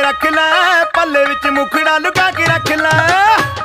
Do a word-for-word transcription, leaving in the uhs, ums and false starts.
के रख लै, पल्ले विच मुखड़ा लुका के रख लै।